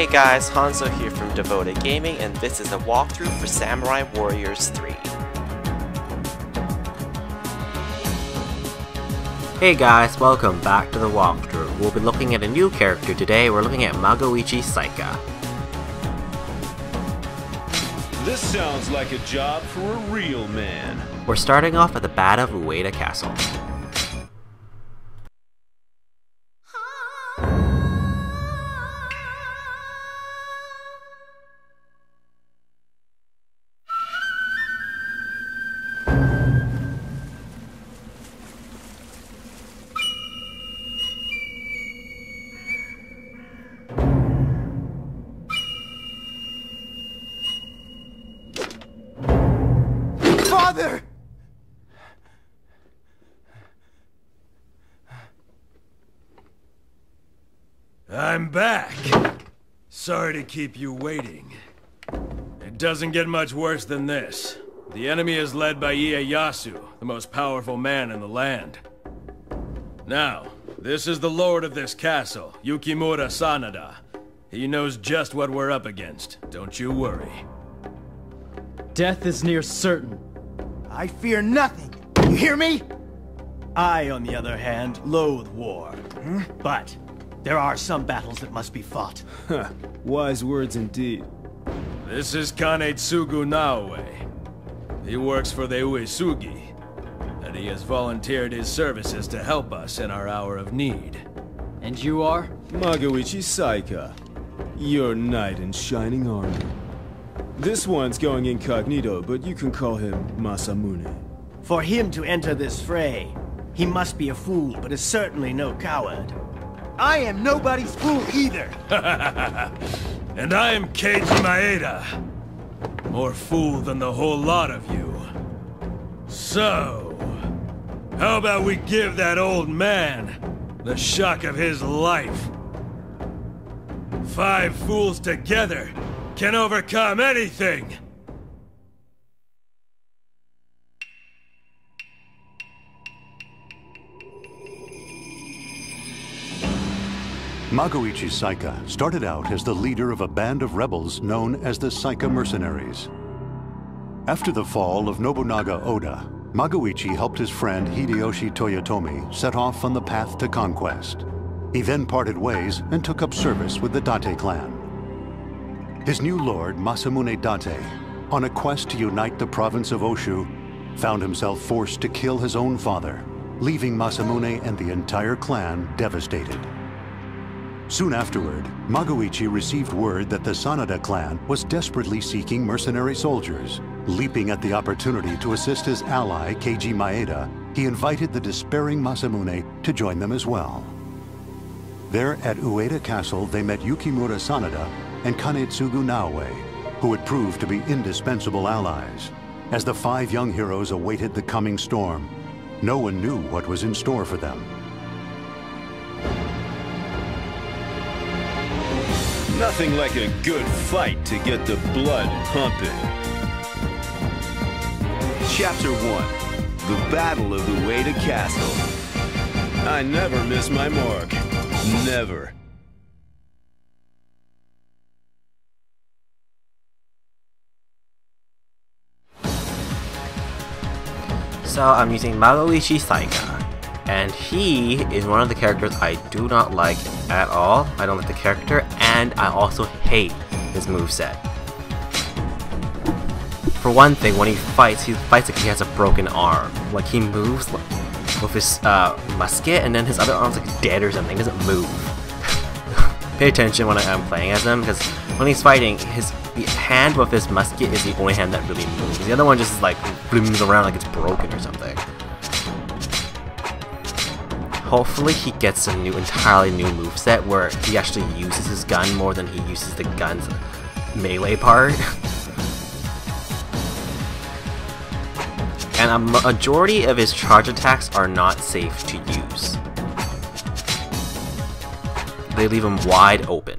Hey guys, Hanzo here from Devoted Gaming, and this is a walkthrough for Samurai Warriors 3. Hey guys, welcome back to the walkthrough. We'll be looking at a new character today. We're looking at Magoichi Saika. This sounds like a job for a real man. We're starting off at the Battle of Ueda Castle. Father! I'm back. Sorry to keep you waiting. It doesn't get much worse than this. The enemy is led by Ieyasu, the most powerful man in the land. Now, this is the lord of this castle, Yukimura Sanada. He knows just what we're up against. Don't you worry. Death is near certain. I fear nothing. You hear me? I, on the other hand, loathe war. But there are some battles that must be fought. Wise words indeed. This is Kanetsugu Naoe. He works for the Uesugi, and he has volunteered his services to help us in our hour of need. And you are? Magoichi Saika, your knight in shining armor. This one's going incognito, but you can call him Masamune. For him to enter this fray, he must be a fool, but is certainly no coward. I am nobody's fool either. And I am Keiji Maeda. More fool than the whole lot of you. So, how about we give that old man the shock of his life? 5 fools together can overcome anything! Magoichi Saika started out as the leader of a band of rebels known as the Saika Mercenaries. After the fall of Nobunaga Oda, Magoichi helped his friend Hideyoshi Toyotomi set off on the path to conquest. He then parted ways and took up service with the Date clan. His new lord, Masamune Date, on a quest to unite the province of Oshu, found himself forced to kill his own father, leaving Masamune and the entire clan devastated. Soon afterward, Magoichi received word that the Sanada clan was desperately seeking mercenary soldiers. Leaping at the opportunity to assist his ally, Keiji Maeda, he invited the despairing Masamune to join them as well. There at Ueda Castle, they met Yukimura Sanada and Kanetsugu Naoe, who would prove to be indispensable allies. As the 5 young heroes awaited the coming storm, no one knew what was in store for them. Nothing like a good fight to get the blood pumping. Chapter 1. The Battle of Ueda Castle. I never miss my mark. Never. So I'm using Magoichi Saika, and he is one of the characters I do not like at all. I don't like the character, and I also hate his moveset. For one thing, when he fights like he has a broken arm. Like he moves with his musket, and then his other arm's like dead or something. He doesn't move. Pay attention when I'm playing as him, because when he's fighting, the hand with his musket is the only hand that really moves. The other one just like moves around like it's broken or something. Hopefully he gets a entirely new moveset where he actually uses his gun more than he uses the gun's melee part. And a majority of his charge attacks are not safe to use. They leave him wide open.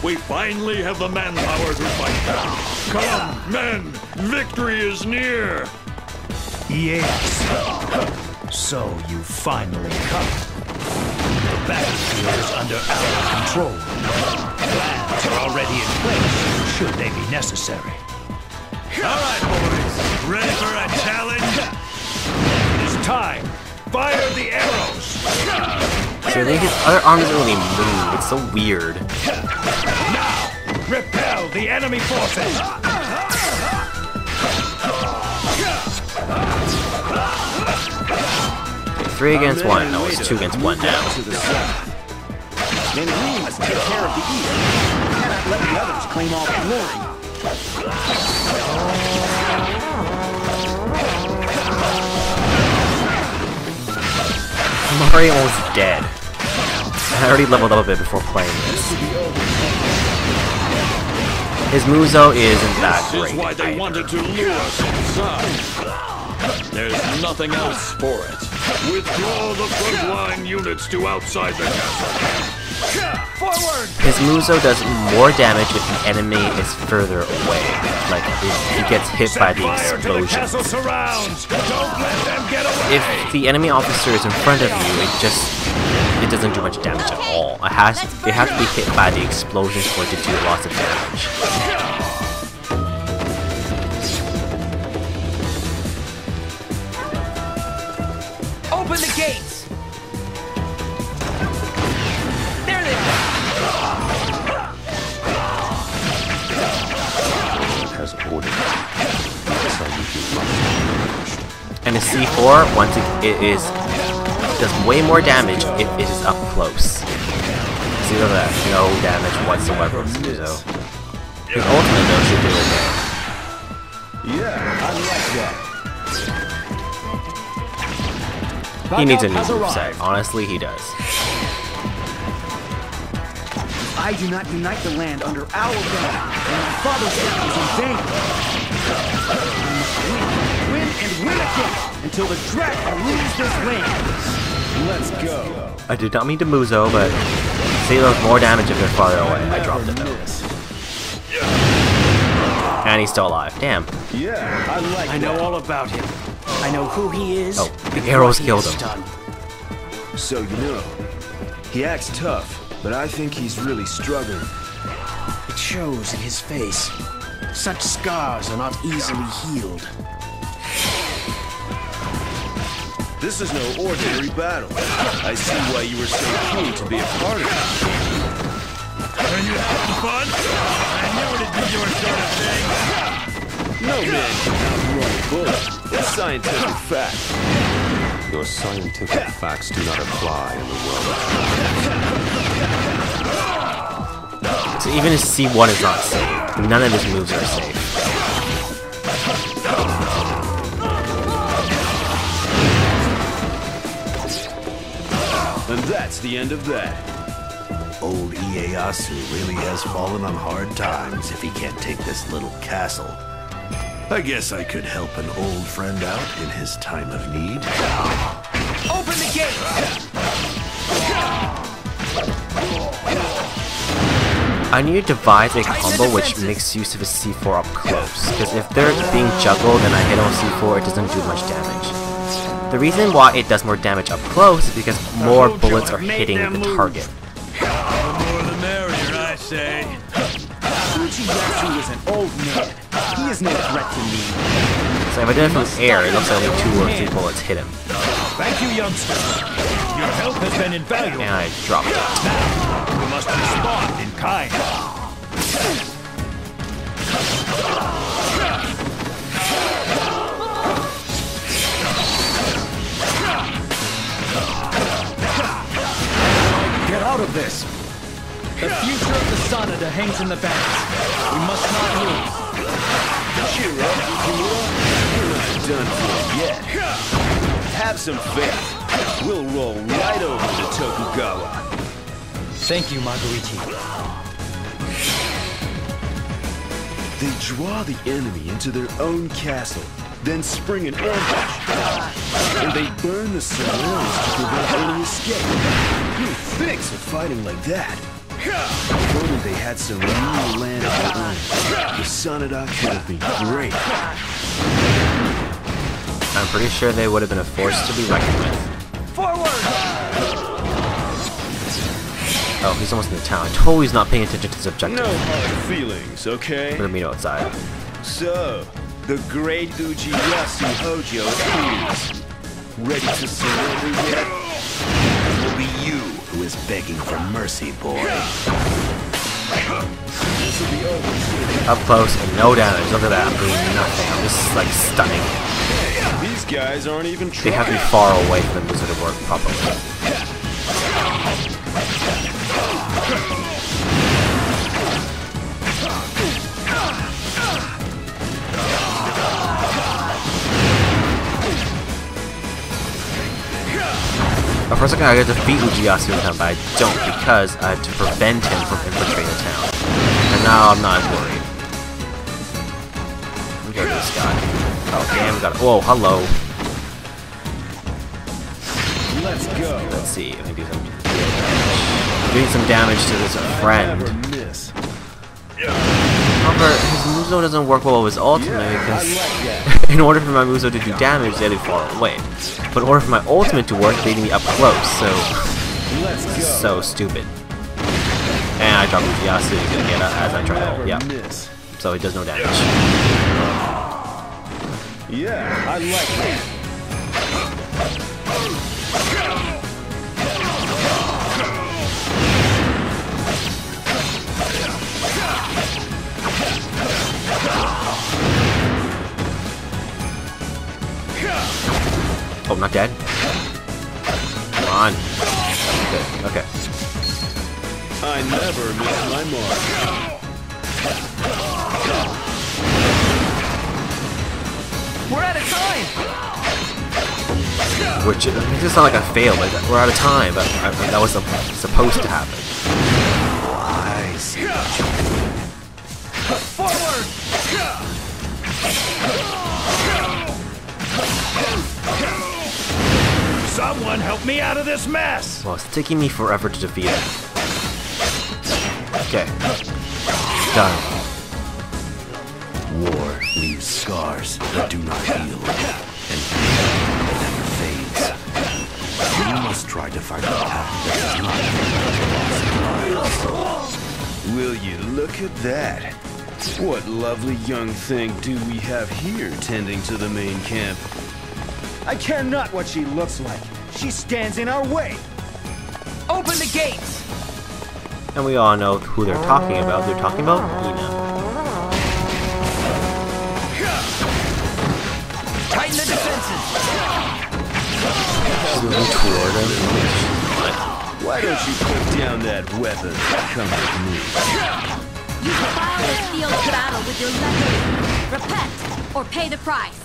We finally have the manpower to fight back. Come, men! Victory is near! Yes. So you finally come. The battlefield is under our control. Plans are already in place, should they be necessary. All right, boys. Ready for a challenge? It is time. Fire the arrows! So I think his other arm doesn't really move. It's so weird. Now, repel the enemy forces! 3 against 1. No, it's 2 against 1 now. And we must take care of the east. We cannot let the others claim all the glory. I'm already almost dead. I already leveled up a bit before playing this. His Muzo isn't that This great is why they either. wanted to lure us inside. There's nothing else for it. Withdraw the frontline units to outside the castle. Forward! His Muzo does more damage if the enemy is further away. Like, if he gets hit by the Fire to the explosion. castle surrounds! Don't let them get away! If the enemy officer is in front of you, it doesn't do much damage at all. It has to be hit by the explosions for it to do lots of damage. Open the gates! There they are! Has ordered. And a C4, once it does way more damage if it is up close. See that no damage whatsoever with Muzo. His ultimate though should do okay. Yeah, I like that. He needs a new moveset. Honestly, he does. I do not unite the land under our banner, and my father's death is in vain. Win and win again, until the dragon rules this land. Let's go. I did not mean to Muzo, but say those more damage if they're farther away. I dropped it though. And he's still alive. Damn. Yeah, I like I know all about him. I know who he is. Oh, the and arrows what he killed has him. done. So you know, he acts tough, but I think he's really struggling. It shows in his face. Such scars are not easily healed. This is no ordinary battle. I see why you were so keen to be a part of it. Are you having fun? I knew it'd be your sort of thing. No man can outrun a bullet. It's scientific fact. Your scientific facts do not apply in the world. So even his C1 is not safe. None of his moves are safe. And that's the end of that. Old Ieyasu really has fallen on hard times if he can't take this little castle. I guess I could help an old friend out in his time of need. Open the gates! I need to devise a combo which makes use of a C4 up close, because if they're being juggled and I hit on C4, it doesn't do much damage. The reason why it does more damage up close is because more bullets are hitting the target. The more the merrier, I say. Uchiyasu is an old man. He is no threat to me. So if I did it from air, it looks like only 2 or 3 bullets hit him. Thank you, youngsters. Your help has been invaluable. And I dropped it. We must respond in kind. Get out of this! The future of the Sanada hangs in the balance. We must not lose. Cheer up, Yukimura. You're not done for yet. Have some faith. We'll roll right over to Tokugawa. Thank you, Magoichi. They draw the enemy into their own castle, then spring an ambush. And they burn the surrounds to prevent any escape. Who thinks of fighting like that? If only they had some real land of their own, the Sanada could have been great. I'm pretty sure they would have been a force to be reckoned with. Forward! Oh, he's almost in the town. I totally is not paying attention to his objective. No hard feelings, okay? We're gonna meet outside. So, the great Uchiyasu Hojo appears. Ready to surrender yet? It will be you who is begging for mercy, boy. Up close and no damage. Look at that. I'm doing nothing. I'm just like stunning. These guys aren't even They trying. have to be far away for the wizard to work properly. For a second I got to defeat Uchiyasu in town, but I don't because I had to prevent him from infiltrating the town. And now I'm not as worried. Let me go to this guy. Oh damn, we got it. Whoa, hello. Let's go. Let's see, if I can do some doing some damage to this friend. Never miss. However, his Muzo doesn't work well with his ultimate because that. in order for my Muzo to do damage, they had to be far away. But in order for my ultimate to work, they need me up close, so... Let's go. So stupid. And I drop Uchiyasu to get as I try to ult, yeah. Miss. So he does no damage. Yeah, I like that. Oh, not dead? Come on. Good, okay. I never miss my mark. We're out of time! Which, it makes it sound like I failed, like we're out of time, but that was supposed to happen. I see. Forward! Someone help me out of this mess! Well, it's taking me forever to defeat him. Okay. Done. War leaves scars that do not heal, and pain never fades. You must try to find a path that does not Will you look at that? What lovely young thing do we have here tending to the main camp? I care not what she looks like. She stands in our way. Open the gates! And we all know who they're talking about. They're talking about Ina. Tighten the defenses! She's moving toward him. Why don't you put down that weapon and come with me? You defile this field of battle with your legacy. Repent, or pay the price.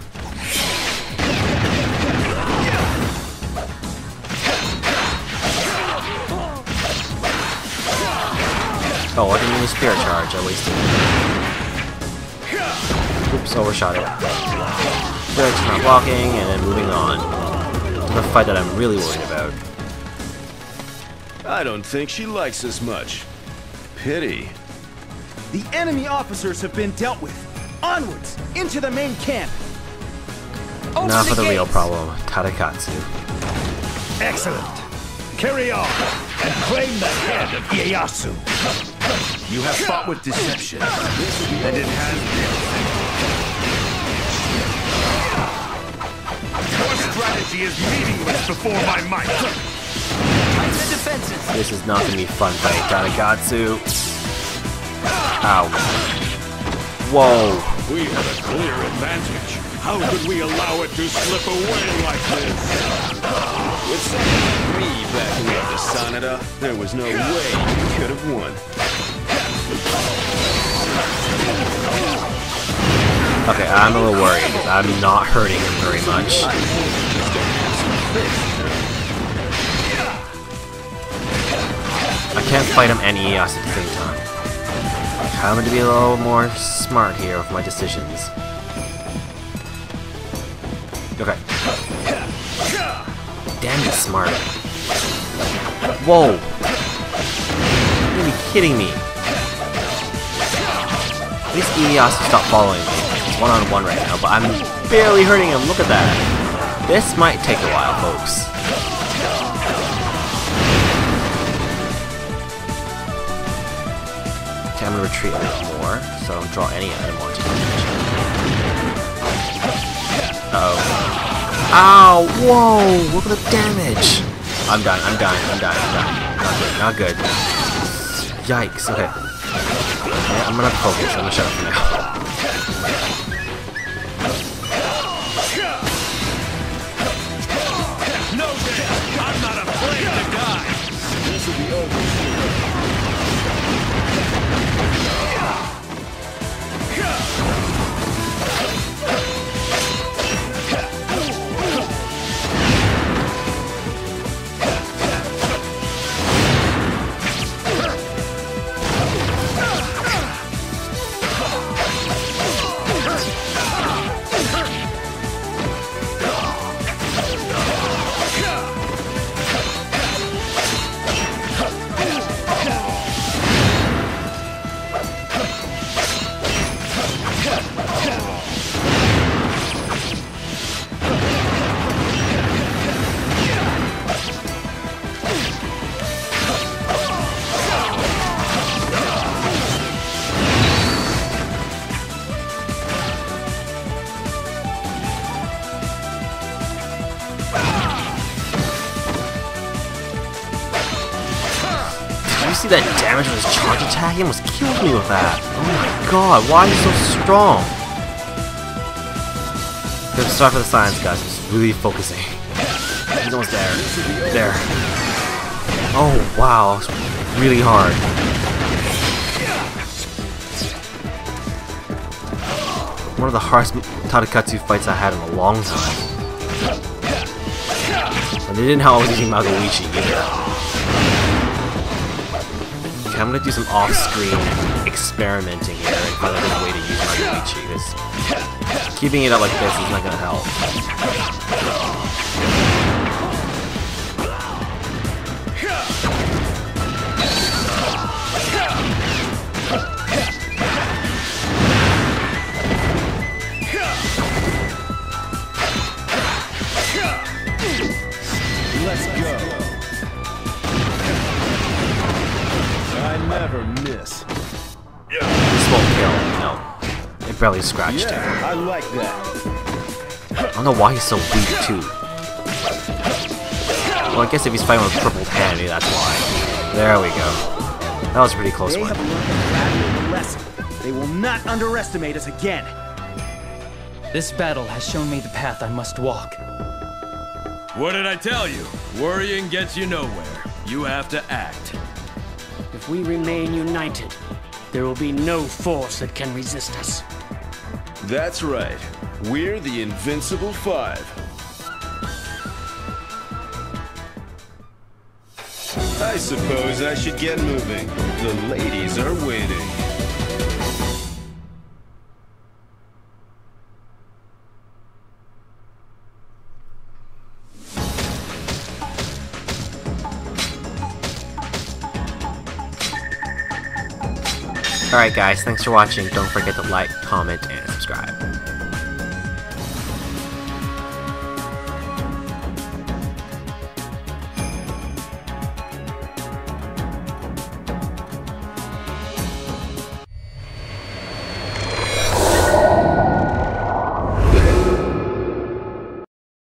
Oh, I didn't use Spirit Charge. I wasted it. Oops, overshot it. Spirit's not blocking, and then moving on to the fight that I'm really worried about. I don't think she likes us much. Pity. The enemy officers have been dealt with. Onwards, into the main camp. Open Now for the real gates. problem, Tadakatsu. Excellent. Carry on and claim the head of Ieyasu. You have fought with deception, and it has been. Your strategy is meaningless before my might. Tighten the defenses. This is not gonna be fun fight, Tadakatsu. Ow. Whoa. We had a clear advantage. How could we allow it to slip away like this? With someone like me backing up the Sanada, there was no way you could have won. Okay, I'm a little worried because I'm not hurting him very much. I can't fight him and Ieyasu at the same time. I'm going to be a little more smart here with my decisions. Okay. Damn, he's smart. Whoa! be kidding me. At least Ieyasu stopped following me. He's one-on-one right now, but I'm barely hurting him. Look at that. This might take a while, folks. Okay, I'm gonna retreat a bit more, so I don't draw any unwanted attention. Uh-oh. Ow! Whoa! Look at the damage! I'm done. Not good. Yikes, okay. Yeah, I'm gonna focus. I'm gonna shut up for now. No, I'm not afraid to die. This will be over. You see that damage with his charge attack? He almost killed me with that. Oh my god, why is he so strong? Good, sorry for the silence, guys. I'm just really focusing. He's almost there. There. Oh wow, it's really hard. One of the hardest Tadakatsu fights I had in a long time. And they didn't know I was using Magoichi either. I'm gonna do some off-screen experimenting here and find a good way to use Magoichi, because keeping it up like this is not gonna help. Let's go. I never miss. This won't kill, no. It barely scratched him. Yeah, I like that. I don't know why he's so weak, too. Well, I guess if he's fighting with a crippled hand, maybe that's why. There we go. That was a pretty close They one. have learned a valuable lesson. They will not underestimate us again. This battle has shown me the path I must walk. What did I tell you? Worrying gets you nowhere. You have to act. If we remain united, there will be no force that can resist us. That's right. We're the Invincible Five. I suppose I should get moving. The ladies are waiting. Alright guys, thanks for watching. Don't forget to like, comment, and subscribe.